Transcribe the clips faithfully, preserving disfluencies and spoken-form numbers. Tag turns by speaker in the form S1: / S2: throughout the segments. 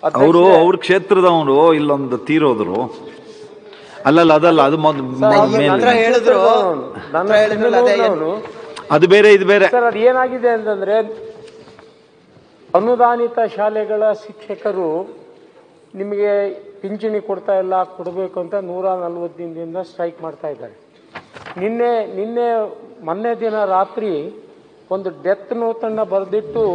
S1: ಅವರು ಅವ್ರ ಕ್ಷೇತ್ರದವರು ಇಲ್ಲೊಂದು ತೀರೋದ್ರು ಅಲ್ಲಲ್ಲ ಅದಲ್ಲ ಅದು
S2: ಹೇಳಿದ್ರು
S1: ಅದು ಬೇರೆ ಇದು ಬೇರೆ
S3: ಸರ್. ಅದು ಏನಾಗಿದೆ ಅಂತಂದ್ರೆ ಅನುದಾನಿತ ಶಾಲೆಗಳ ಶಿಕ್ಷಕರು ನಿಮಗೆ ಪಿಂಚಣಿ ಕೊಡ್ತಾ ಇಲ್ಲ, ಕೊಡಬೇಕು ಅಂತ ನೂರ ನಲ್ವತ್ತು ದಿನದಿಂದ ಸ್ಟ್ರೈಕ್ ಮಾಡ್ತಾ ಇದ್ದಾರೆ. ನಿನ್ನೆ ನಿನ್ನೆ ಮೊನ್ನೆ ದಿನ ರಾತ್ರಿ ಒಂದು ಡೆತ್ ನೋಟನ್ನು ಬರೆದಿಟ್ಟು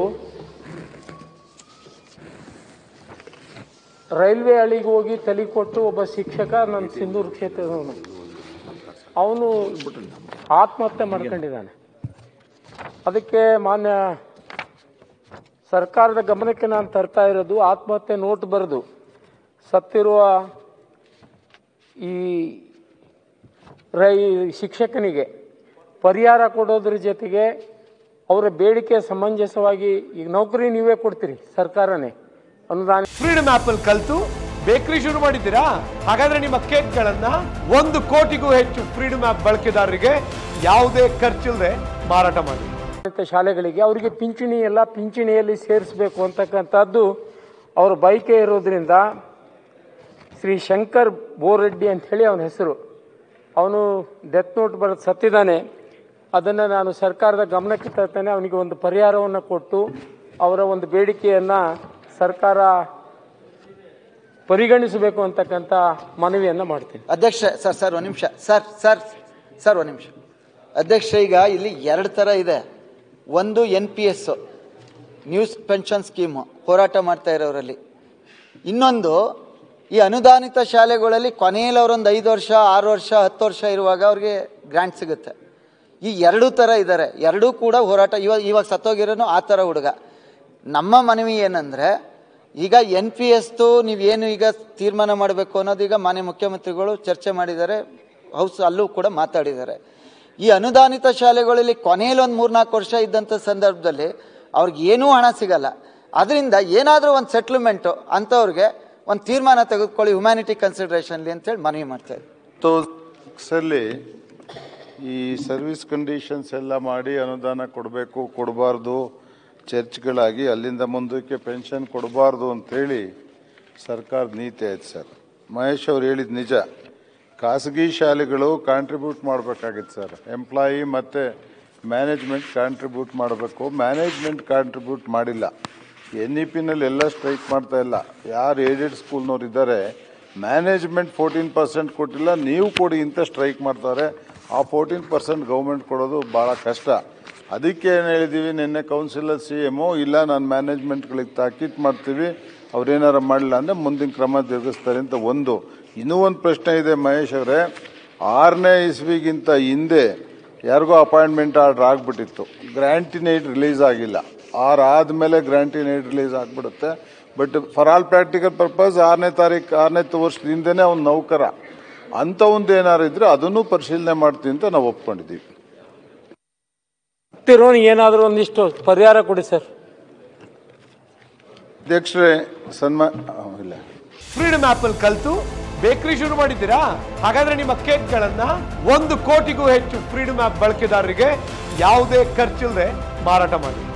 S3: ರೈಲ್ವೆ ಹಳಿಗೆ ಹೋಗಿ ತಲೆ ಕೊಟ್ಟು ಒಬ್ಬ ಶಿಕ್ಷಕ ನನ್ನ ಸಿಂಧೂರು ಕ್ಷೇತ್ರದವನು ಅವನು ಆತ್ಮಹತ್ಯೆ ಮಾಡ್ಕೊಂಡಿದ್ದಾನೆ. ಅದಕ್ಕೆ ಮಾನ್ಯ ಸರ್ಕಾರದ ಗಮನಕ್ಕೆ ನಾನು ತರ್ತಾ ಇರೋದು, ಆತ್ಮಹತ್ಯೆ ನೋಟ್ ಬರೆದು ಸತ್ತಿರುವ ಈ ರೈ ಶಿಕ್ಷಕನಿಗೆ ಪರಿಹಾರ ಕೊಡೋದ್ರ ಜೊತೆಗೆ ಅವರ ಬೇಡಿಕೆ ಸಮಂಜಸವಾಗಿ, ಈಗ ನೌಕರಿ ನೀವೇ ಕೊಡ್ತೀರಿ ಸರ್ಕಾರನೇ ಅನುದಾನ.
S4: ಫ್ರೀಡಮ್ ಆಪ್ ಅಲ್ಲಿ ಕಲಿತು ಬೇಕರಿ ಶುರು ಮಾಡಿದ್ದೀರಾ? ಹಾಗಾದ್ರೆ ನಿಮ್ಮ ಕೇಕ್ಗಳನ್ನ ಒಂದು ಕೋಟಿಗೂ ಹೆಚ್ಚು ಫ್ರೀಡಮ್ ಆಪ್ ಬಳಕೆದಾರರಿಗೆ ಯಾವುದೇ ಖರ್ಚಿಲ್ಲದೆ ಮಾರಾಟ ಮಾಡಿ.
S3: ಶಾಲೆಗಳಿಗೆ ಅವರಿಗೆ ಪಿಂಚಣಿ ಎಲ್ಲ ಪಿಂಚಣಿಯಲ್ಲಿ ಸೇರಿಸಬೇಕು ಅಂತಕ್ಕಂಥದ್ದು ಅವ್ರ ಬಯಕೆ ಇರೋದ್ರಿಂದ ಶ್ರೀ ಶಂಕರ್ ಬೋರೆಡ್ಡಿ ಅಂತ ಹೇಳಿ ಅವನ ಹೆಸರು, ಅವನು ಡೆತ್ ನೋಟ್ ಬರೆದು ಸತ್ತಿದ್ದಾನೆ. ಅದನ್ನು ನಾನು ಸರ್ಕಾರದ ಗಮನಕ್ಕೆ ತರ್ತೇನೆ. ಅವನಿಗೆ ಒಂದು ಪರಿಹಾರವನ್ನು ಕೊಟ್ಟು ಅವರ ಒಂದು ಬೇಡಿಕೆಯನ್ನು ಸರ್ಕಾರ ಪರಿಗಣಿಸಬೇಕು ಅಂತಕ್ಕಂಥ ಮನವಿಯನ್ನು ಮಾಡ್ತೀನಿ.
S2: ಅಧ್ಯಕ್ಷ ಸರ್ ಸರ್ ಒಂದು ನಿಮಿಷ ಸರ್ ಸರ್ ಸರ್ ಒಂದು ನಿಮಿಷ ಅಧ್ಯಕ್ಷ, ಈಗ ಇಲ್ಲಿ ಎರಡು ಥರ ಇದೆ. ಒಂದು N P S news pension scheme ಹೋರಾಟ ಮಾಡ್ತಾ ಇರೋರಲ್ಲಿ, ಇನ್ನೊಂದು ಈ ಅನುದಾನಿತ ಶಾಲೆಗಳಲ್ಲಿ ಕೊನೆಯಲ್ಲಿ ಅವರೊಂದು ಐದು ವರ್ಷ ಆರು ವರ್ಷ ಹತ್ತು ವರ್ಷ ಇರುವಾಗ ಅವ್ರಿಗೆ ಗ್ರ್ಯಾಂಟ್ ಸಿಗುತ್ತೆ. ಈ ಎರಡೂ ಥರ ಇದ್ದಾರೆ, ಎರಡೂ ಕೂಡ ಹೋರಾಟ. ಇವಾಗ ಇವಾಗ ಸತ್ತೋಗಿರೋನು ಆ ಥರ ಹುಡುಗ. ನಮ್ಮ ಮನವಿ ಏನಂದರೆ, ಈಗ ಎನ್ ಪಿ ಎಸ್ದು ನೀವೇನು ಈಗ ತೀರ್ಮಾನ ಮಾಡಬೇಕು ಅನ್ನೋದು ಈಗ ಮಾನ್ಯ ಮುಖ್ಯಮಂತ್ರಿಗಳು ಚರ್ಚೆ ಮಾಡಿದ್ದಾರೆ, ಹೌಸ್ ಅಲ್ಲೂ ಕೂಡ ಮಾತಾಡಿದ್ದಾರೆ. ಈ ಅನುದಾನಿತ ಶಾಲೆಗಳಲ್ಲಿ ಕೊನೆಯಲ್ಲಿ ಒಂದು ಮೂರ್ನಾಲ್ಕು ವರ್ಷ ಇದ್ದಂಥ ಸಂದರ್ಭದಲ್ಲಿ ಅವ್ರಿಗೆ ಏನೂ ಹಣ ಸಿಗಲ್ಲ. ಅದರಿಂದ ಏನಾದರೂ ಒಂದು ಸೆಟ್ಲ್ಮೆಂಟು ಅಂಥವ್ರಿಗೆ ಒಂದು ತೀರ್ಮಾನ ತೆಗೆದುಕೊಳ್ಳಿ ಹ್ಯುಮ್ಯಾನಿಟಿ ಕನ್ಸಿಡರೇಷನ್ಲಿ ಅಂತೇಳಿ ಮನವಿ ಮಾಡ್ತಾಯಿದ್ದೆ.
S5: ಈ ಸರ್ವಿಸ್ ಕಂಡೀಷನ್ಸ್ ಎಲ್ಲ ಮಾಡಿ ಅನುದಾನ ಕೊಡಬೇಕು ಕೊಡಬಾರ್ದು ಚರ್ಚ್ಗಳಾಗಿ ಅಲ್ಲಿಂದ ಮುಂದಕ್ಕೆ ಪೆನ್ಷನ್ ಕೊಡಬಾರ್ದು ಅಂಥೇಳಿ ಸರ್ಕಾರದ ನೀತಿ ಆಯ್ತು ಸರ್. ಮಹೇಶ್ ಅವ್ರು ಹೇಳಿದ ನಿಜ. ಖಾಸಗಿ ಶಾಲೆಗಳು ಕಾಂಟ್ರಿಬ್ಯೂಟ್ ಮಾಡಬೇಕಾಗಿತ್ತು ಸರ್. ಎಂಪ್ಲಾಯಿ ಮತ್ತು ಮ್ಯಾನೇಜ್ಮೆಂಟ್ ಕಾಂಟ್ರಿಬ್ಯೂಟ್ ಮಾಡಬೇಕು. ಮ್ಯಾನೇಜ್ಮೆಂಟ್ ಕಾಂಟ್ರಿಬ್ಯೂಟ್ ಮಾಡಿಲ್ಲ. ಎನ್ ಇ ಪಿನಲ್ಲಿ ಎಲ್ಲ ಸ್ಟ್ರೈಕ್ ಮಾಡ್ತಾ ಇಲ್ಲ. ಯಾರು ಏಡೆಡ್ ಸ್ಕೂಲ್ನವ್ರು ಇದ್ದಾರೆ ಮ್ಯಾನೇಜ್ಮೆಂಟ್ ಫೋರ್ಟೀನ್ ಪರ್ಸೆಂಟ್ ಕೊಟ್ಟಿಲ್ಲ, ನೀವು ಕೊಡಿ ಅಂತ ಸ್ಟ್ರೈಕ್ ಮಾಡ್ತಾರೆ. ಆ ಫೋರ್ಟೀನ್ ಪರ್ಸೆಂಟ್ ಗೌರ್ಮೆಂಟ್ ಕೊಡೋದು ಭಾಳ ಕಷ್ಟ. ಅದಕ್ಕೆ ಏನು ಹೇಳಿದ್ದೀವಿ ನಿನ್ನೆ ಕೌನ್ಸಿಲರ್ ಸಿ ಎಮು, ಇಲ್ಲ ನಾನು ಮ್ಯಾನೇಜ್ಮೆಂಟ್ಗಳಿಗೆ ತಾಕೀತು ಮಾಡ್ತೀವಿ, ಅವ್ರೇನಾರು ಮಾಡಲಿಲ್ಲ ಅಂದರೆ ಮುಂದಿನ ಕ್ರಮ ಜರುಗಿಸ್ತಾರೆ ಅಂತ. ಒಂದು ಇನ್ನೂ ಒಂದು ಪ್ರಶ್ನೆ ಇದೆ ಮಹೇಶ್ ಅವರೇ, ಆರನೇ ಇಸ್ವಿಗಿಂತ ಹಿಂದೆ ಯಾರಿಗೋ ಅಪಾಯಿಂಟ್ಮೆಂಟ್ ಆರ್ಡ್ರ್ ಆಗಿಬಿಟ್ಟಿತ್ತು, ಗ್ರ್ಯಾಂಟಿನ್ ಏಡ್ ರಿಲೀಸ್ ಆಗಿಲ್ಲ. ಆರು ಆದಮೇಲೆ ಗ್ರ್ಯಾಂಟಿನ್ ಏಡ್ ರಿಲೀಸ್ ಆಗಿಬಿಡುತ್ತೆ. But for all practical purpose ಆರನೇ ತಾರೀಕು ಆರನೇ ವರ್ಷದ ಹಿಂದೆನೇ ಅವ್ನು ನೌಕರ. ಅಂಥ ಒಂದು ಏನಾರು ಇದ್ರೆ ಅದನ್ನು ಪರಿಶೀಲನೆ ಮಾಡ್ತೀವಿ ಅಂತ ನಾವು ಒಪ್ಕೊಂಡಿದ್ದೀವಿ.
S3: ಏನಾದರೂ ಒಂದಿಷ್ಟು ಪರಿಹಾರ ಕೊಡಿ ಸರ್.
S5: ಅಧ್ಯಕ್ಷರೇ ಸನ್ಮಾನ ಇಲ್ಲ.
S4: ಫ್ರೀಡಮ್ ಆಪ್ ಅಲ್ಲಿ ಕಲಿತು ಬೇಕರಿ ಶುರು ಮಾಡಿದ್ದೀರಾ? ಹಾಗಾದ್ರೆ ನಿಮ್ಮ ಕೇಕ್ಗಳನ್ನ ಒಂದು ಕೋಟಿಗೂ ಹೆಚ್ಚು ಫ್ರೀಡಮ್ ಆಪ್ ಬಳಕೆದಾರರಿಗೆ ಯಾವುದೇ ಖರ್ಚಿಲ್ಲದೆ ಮಾರಾಟ ಮಾಡಿ.